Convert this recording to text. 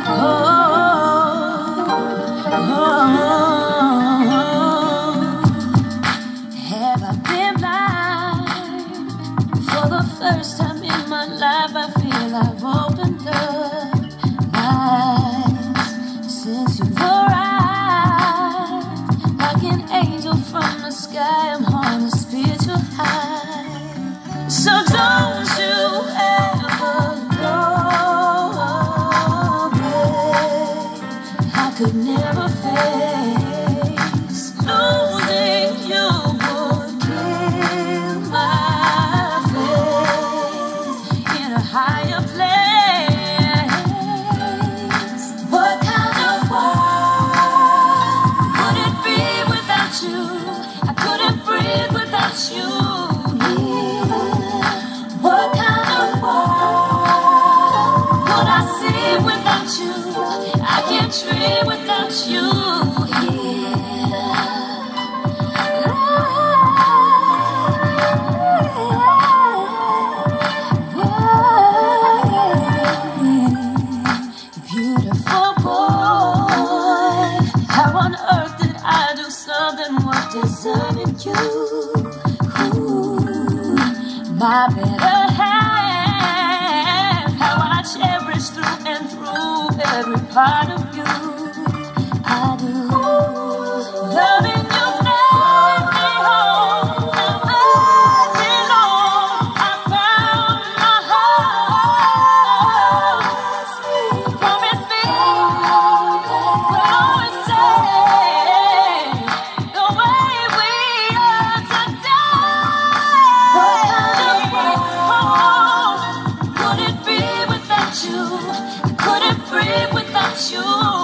Have I been blind? For the first time in my life, I feel I've opened up my eyes since you've arrived. Like an angel from the sky, I'm on a spiritual high. So don't you ever go away. I could never face losing you. Would kill my faith in a higher place. What kind of world would it be without you? I couldn't breathe without you. What kind of world would I see without you? I can't dream without you. Beautiful boy, how on earth did I do something worth deserving you? Ooh, my better half, how I cherish through and through every part of you. I do. Loving you made me whole. Now I belong. I found my home. Promise me we'll always stay the way we are today. What kind of world would it be without you? I couldn't breathe without you.